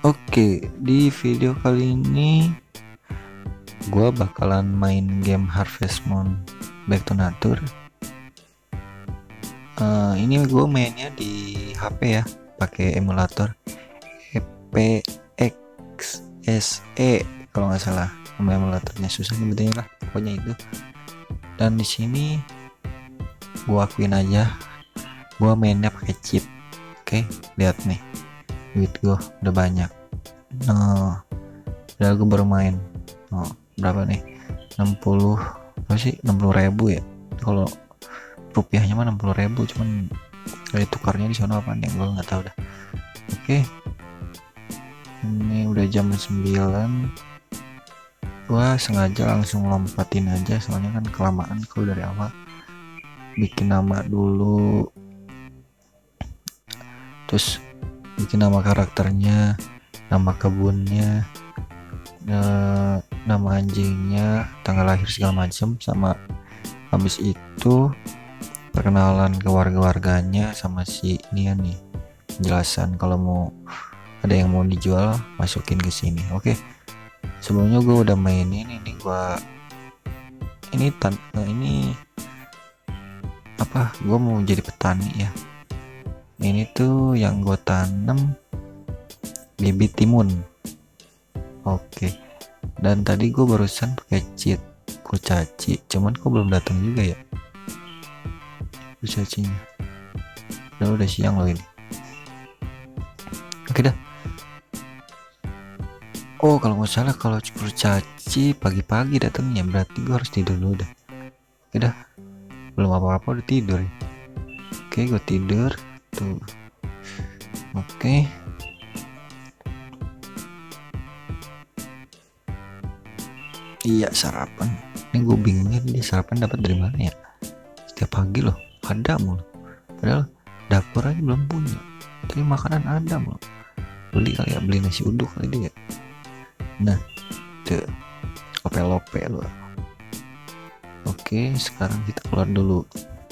Oke, di video kali ini gua bakalan main game Harvest Moon Back to Nature. Ini gue mainnya di HP ya, pakai emulator EPXSE kalau nggak salah. Nama emulatornya susah nyebutnya lah, pokoknya itu. Dan di sini gua akuin aja, gua mainnya pakai cheat. Oke, lihat nih, duit gua udah banyak. Nah, udah gue baru main. Oh, berapa nih? 60 apa sih? 60.000 ya. Kalau rupiahnya mah 60.000, cuman kali tukarnya di sana apa nih gue nggak tahu dah. Oke, ini udah jam 9. Gua sengaja langsung lompatin aja, soalnya kan kelamaan kalau dari awal. Bikin nama dulu, terus bikin nama karakternya, nama kebunnya, nama anjingnya, tanggal lahir segala macem, sama habis itu perkenalan ke warga-warganya sama si ini ya nih, penjelasan kalau mau ada yang mau dijual masukin ke sini. Oke, sebelumnya gue udah main ini gua ini apa, gue mau jadi petani ya. Ini tuh yang gue tanam bibit timun. Oke, dan tadi gue barusan pakai cheat kurcaci, cuman kok belum datang juga ya kurcacinya. Udah siang loh ini. Oke dah. Oh, kalau nggak salah kalau kurcaci pagi-pagi datangnya, berarti gue harus tidur dulu dah. Oke dah, belum apa-apa udah tidur ya. Oke, gue tidur tuh. Oke, iya sarapan. Ini gue bingungnya, dia sarapan dapat dari mana ya? Setiap pagi loh ada mulu, padahal dapur aja belum punya, tapi makanan ada mulu. Beli kali ya, beli nasi uduk kali dia. Nah tuh, lope loh. Oke, sekarang kita keluar dulu.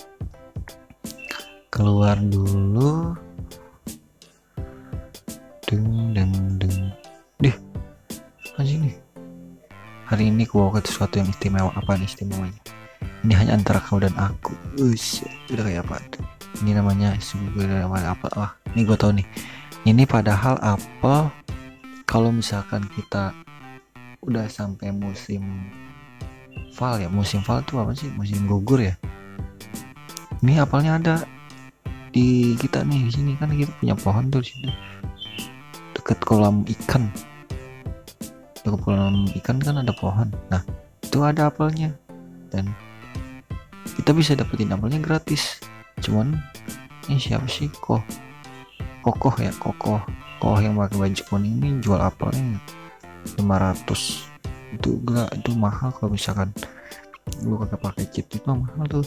Deng. Deh, anjing nih. Hari ini ku ke sesuatu yang istimewa. Apa nih istimewanya? Ini hanya antara kau dan aku. Udah kayak apa tuh? Ini namanya sebuah apa? Wah, ini gue tahu nih. Ini padahal apel. Kalau misalkan kita udah sampai musim fall ya, musim fall tuh apa sih? Musim gugur ya. Ini apelnya ada di kita nih, di sini kan kita punya pohon tuh di sini. Deket kolam ikan. Deket kolam ikan kan ada pohon. Nah, itu ada apelnya. Dan kita bisa dapetin apelnya gratis. Cuman ini siapa sih? Kokoh yang pakai baju kuning ini jual apelnya 500. Itu mahal. Kalau misalkan lu kagak pakai chip itu mahal tuh.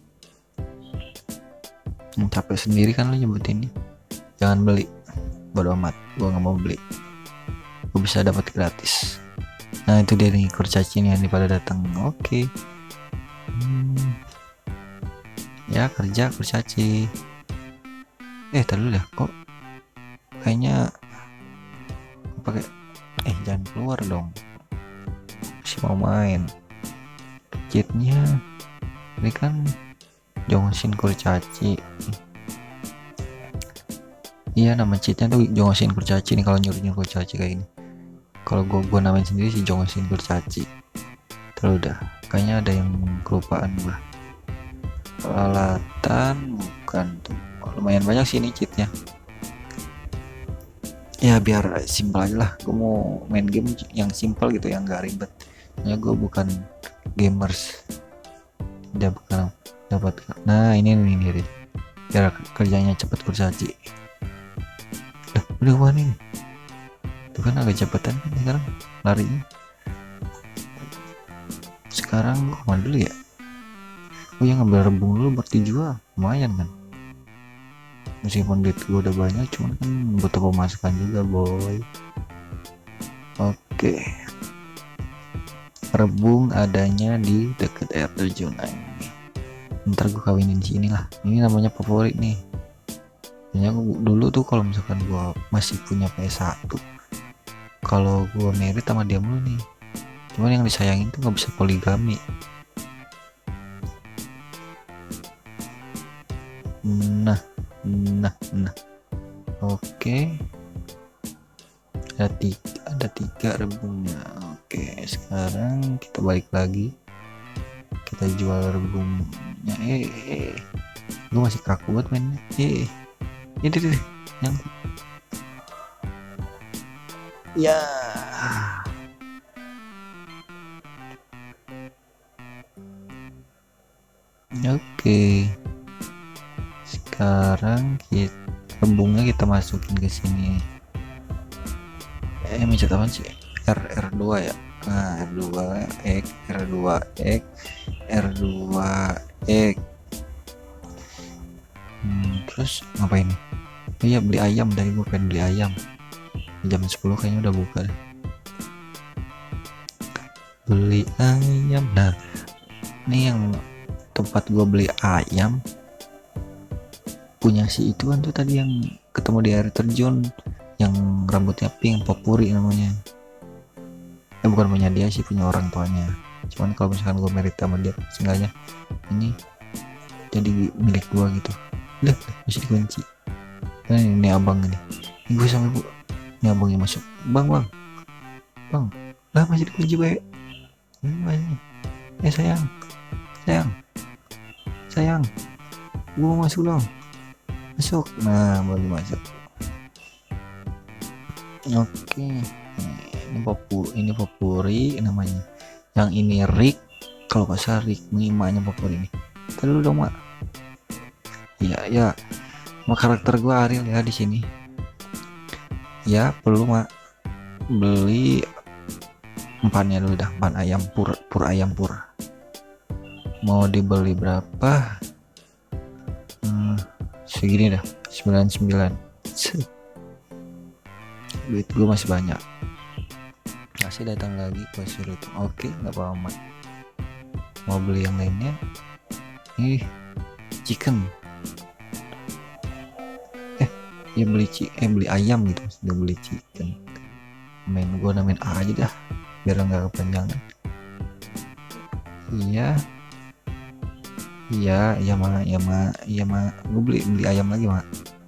Capek sendiri kan lu nyebutin ini. Jangan beli, bodo amat, gua nggak mau beli, gua bisa dapat gratis. Nah itu dia nih kurcaci nih yang pada datang. Oke. Ya kerja kurcaci. Taruh dah, kok kayaknya pakai jangan keluar dong, masih mau main. Cheatnya ini kan Jongsin kurcaci. Iya, nama cheatnya tuh Jongsin kurcaci nih, kalau nyuruh kurcaci kayak gini. Kalau gua namain sendiri sih Jongsin kurcaci. Terus udah, kayaknya ada yang kelupaan gua. Peralatan bukan tuh, lumayan banyak sih ini cheatnya. Ya biar simpel aja lah, gue mau main game yang simpel gitu, yang gak ribet. Ya gue bukan gamers. Udah bakal dapat. Nah ini nih, biar kerjanya cepet kurcaci. Udah wah nih. Tuh kan agak cepetan kan sekarang larinya. Sekarang gue kemana dulu ya? Oh ya, ngambil rebung dulu buat dijual, lumayan kan. Meskipun duit gue udah banyak, cuman kan butuh pemasukan juga boy. Oke, rebung adanya di deket air terjun ini. Ntar gue kawinin di sini lah. Ini namanya favorit nih. Kayaknya dulu tuh kalau misalkan gua masih punya PS1, kalau gua merit sama dia mulu nih. Cuman yang disayangin tuh nggak bisa poligami. Nah, nah. Oke. Ada tiga rebungnya. Oke, sekarang kita balik lagi. Kita jual rebungnya. Gue masih kaku buat mainnya. Ini deh, yang ya. Oke. Sekarang rebungnya kita masukin ke sini. Mencet apa sih? R2 ya. Nah, R2X. Terus ngapain nih? Oh iya, beli ayam. Dari gue pengen beli ayam. Jam 10 kayaknya udah buka deh. Beli ayam. Nah, ini yang tempat gue beli ayam punya si itu kan tuh tadi yang ketemu di air terjun, yang rambutnya pink, Popuri namanya. Bukan punya dia sih, punya orang tuanya. Cuman kalau misalkan gue merit sama dia, seenggaknya ini jadi milik gue gitu. Udah masih dikunci. Nah, ini abang ini gue sama ibu. Ini abangnya masuk. Bang lah masih dikunci baik. Sayang gue mau masuk dong. Masuk. Nah, baru masuk. Oke. Ini Popuri namanya. Yang ini Rick, kalau nggak salah Rick, emaknya Popuri ini. Terus dong mak. Iya. Mak, karakter gua Ariel ya di sini. Ya perlu mak beli empannya dulu dah, empan ayam pur ayam pur. Mau dibeli berapa? Segini dah, 99. Duit gue masih banyak. Masih datang lagi gue suruh itu. Oke, nggak apa-apa. Mau beli yang lainnya? Chicken. Ya beli ayam gitu. Sudah beli chicken. Gue namain A aja dah, biar nggak kepanjangan. Iya mak. Gue beli ayam lagi mak.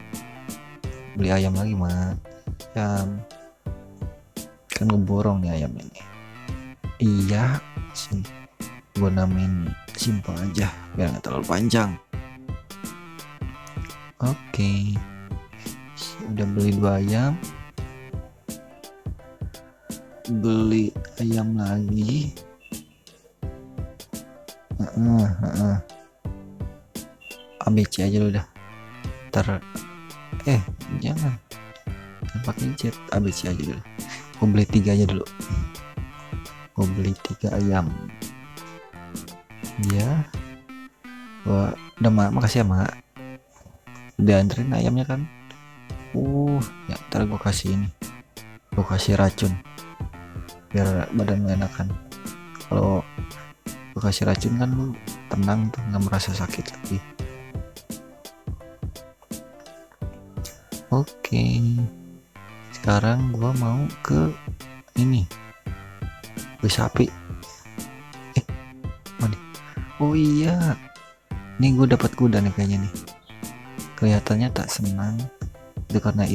Ayam. Kan gue borong nih ayam ini. Iya, sini gue namain simple aja biar nggak terlalu panjang. Oke. Udah beli 2 ayam. Beli ayam lagi. ABC aja lu dah. Jangan pakai jet, ABC aja dulu. Gue beli 3 aja dulu. Gue beli 3 ayam. Ya. Udah mak, makasih ya mak. Udah anterin ayamnya kan. Ya ntar gue kasih ini. Gue kasih racun biar badan lu enakan. Kalau gue kasih racun kan lu tenang tuh, nggak merasa sakit lagi. Oke. Sekarang gua mau ke ini, beli sapi. Oh iya, ini gue dapat kuda nih kayaknya nih. Kelihatannya tak senang. Itu karena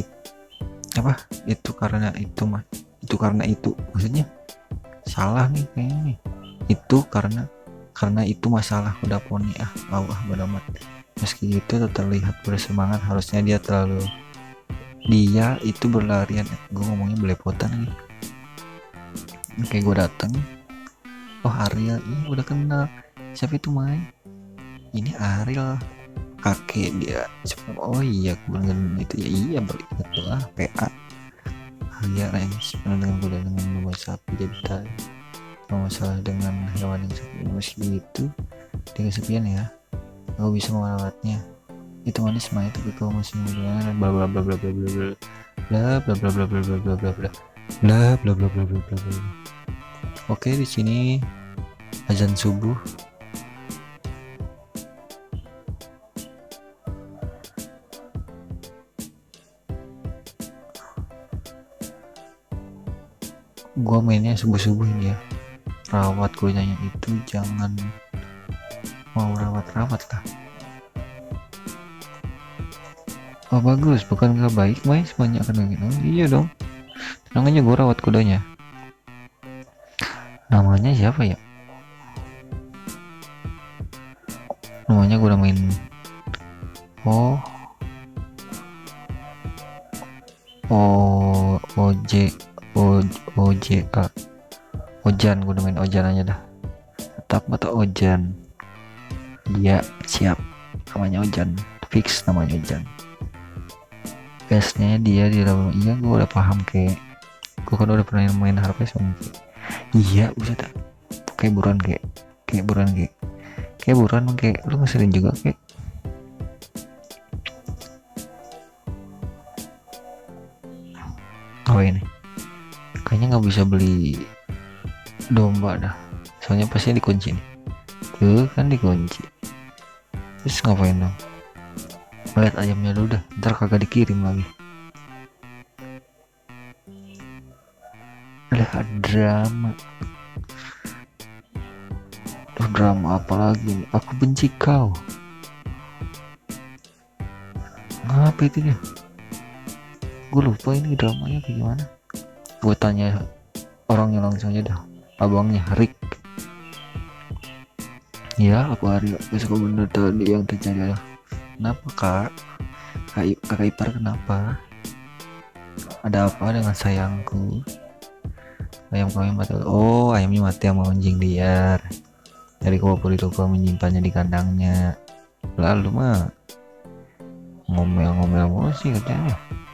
itu maksudnya salah nih kayaknya nih. Itu karena itu masalah kuda poni. Bodo amat. Meski itu terlihat bersemangat, harusnya dia itu berlarian. Gue ngomongnya belepotan nih. Oke, gue datang. Ariel, ini udah kenal. Siapa itu Mai? Ini Ariel, kakek dia. Oh iya, bener itu ya. Iya, beringat tuh PA. Ariel yang dengan kuda dengan nomor sapi jadi tadi. Masalah dengan hewan yang seperti meski itu dia kesepian ya. Aku bisa merawatnya. Itu manis mah, tapi kau masih muda. Bla bla bla bla bla bla bla bla bla bla bla bla bla bla bla bla bla bla bla bla. Oke, di sini azan subuh. gua mainnya subuh-subuh ini ya. Rawat gunanya itu jangan mau rawat-rawat lah. Oh bagus, bukan gak baik main semuanya akan gitu. Iya dong, tenang aja, gue rawat kudanya. Namanya siapa ya? Namanya gue namain oh OJ OJA Ojan, gue namain Ojan aja dah. Tetap atau Ojan. Dia siap, namanya Ojan, fix namanya Ojan. Base-nya dia di dalam. Iya gue udah paham, kayak gue kan udah pernah main Harvest Moon. Iya bisa tak kayak buruan kayak buruan kayak lu ngeselin juga kayak. Oh ini kayaknya nggak bisa beli domba dah, soalnya pasti dikunci nih tuh kan, dikunci. Terus ngapain dong? Lihat ayamnya dulu dah, ntar kagak dikirim lagi. Ada drama. Drama apa lagi nih? Aku benci kau. Ngapa itu dia? Gue lupa ini dramanya kayak gimana. Gue tanya orangnya langsung aja dah. Abangnya Rick. Ya aku Aryo, besok bener tadi yang terjadi adalah. Kenapa kak? Kakak ipar kenapa? Ada apa dengan sayangku? Ayam kami mati. Oh ayamnya mati sama anjing liar. Dari kau lupa menyimpannya di kandangnya. Lalu mah ngomel-ngomel mulu sih katanya.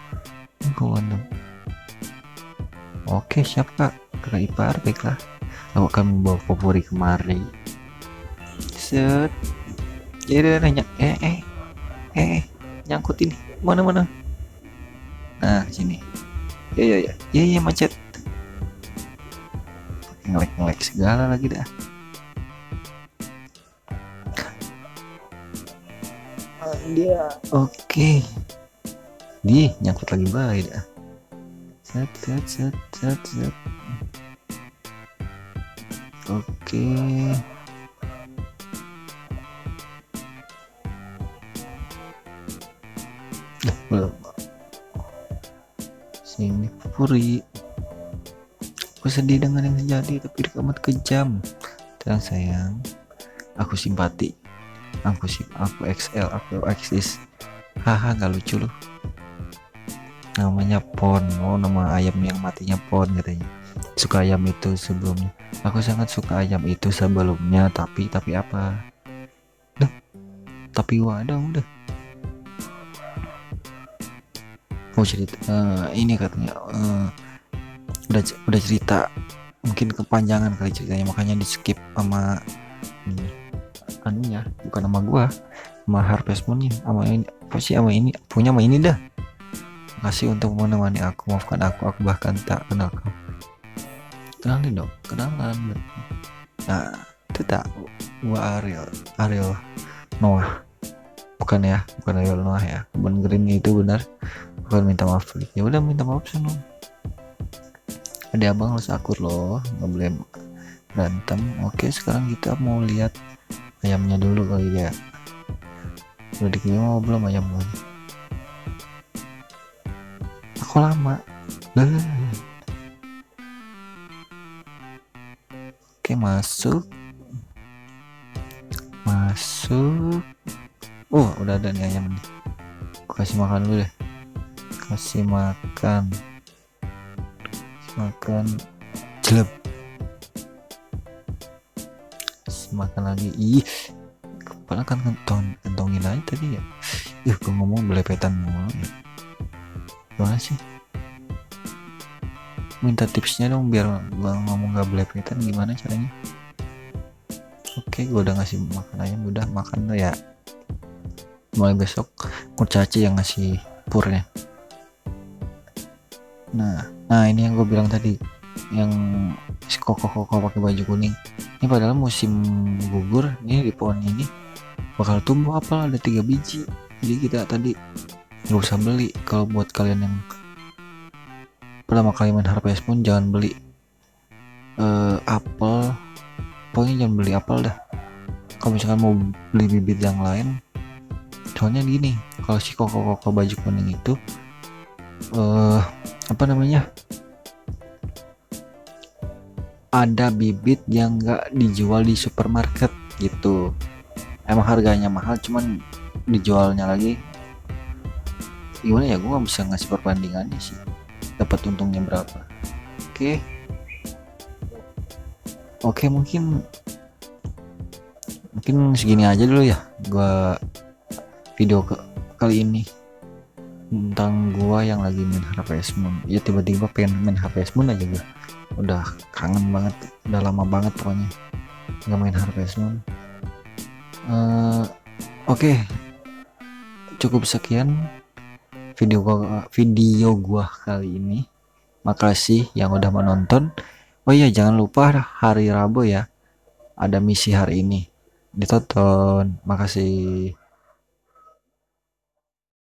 Oke siap kak, kakak ipar, baiklah. Aku akan membawa Popuri kemari. Set. Ya nanya. Nyangkut ini. Mana? Nah sini. Ya macet. Ngelek segala lagi dah. Dia oke. Di nyangkut lagi baik dah. Set. Oke. Belum. Sini Puri. Aku sedih dengan yang terjadi, tapi kamu kejam. Tenang sayang, aku simpati. Aku XL, aku eksis. Haha, nggak lucu loh. Namanya Pon. Oh nama ayam yang matinya Pon katanya. Suka ayam itu sebelumnya. Aku sangat suka ayam itu sebelumnya, tapi apa? Tapi wadah udah. Mau cerita ini katanya udah cerita, mungkin kepanjangan kali ceritanya, makanya di skip sama anunya, bukan nama gua, sama Harvest Moon sama ini, pasti sama ini punya sama ini dah. Makasih untuk menemani aku, maafkan aku bahkan tak kenal kau. Kenalin dong, kenalan. Nah itu tak, gua Ariel Noah, bukan Ariel Noah ya, benerin itu benar, bukan minta maaf. Ya udah minta maaf sana. Ada abang harus akur loh, nggak boleh berantem. Oke sekarang kita mau lihat ayamnya dulu kali ya. Udah dikirim mau belum ayamnya? Aku lama. Oke masuk. Oh udah ada nih ayam nih. Kasih makan dulu deh. Kasih makan jelek. Makan lagi. Ih kepala kan kentongin aja tadi ya. Gue ngomong belepetan mulu ya. Gimana sih? Minta tipsnya dong biar gua ngomong gak belepetan, gimana caranya? Oke gue udah ngasih makan ayam, udah makan tuh ya. Mulai besok Kurcaci yang ngasih purnya. Nah ini yang gue bilang tadi, yang si koko pakai baju kuning ini, padahal musim gugur ini di pohon ini bakal tumbuh apel ada 3 biji. Jadi kita tadi nggak usah beli. Kalau buat kalian yang pertama kali main Harvest Moon jangan beli apel, pokoknya jangan beli apel dah. Kalau misalkan mau beli bibit yang lain, soalnya gini, kalau si koko baju kuning itu apa namanya, ada bibit yang nggak dijual di supermarket gitu. Emang harganya mahal, cuman dijualnya lagi gimana ya, gue nggak bisa ngasih perbandingannya sih, dapat untungnya berapa. Oke, oke, mungkin segini aja dulu ya gua video kali ini tentang gua yang lagi main Harvest Moon. Ya tiba-tiba pengen main Harvest Moon aja gua, udah kangen banget, udah lama banget pokoknya nggak main Harvest Moon. Oke, cukup sekian video gua kali ini. Makasih yang udah menonton. Oh iya, jangan lupa hari Rabu ya, ada misi hari ini, ditonton. Makasih.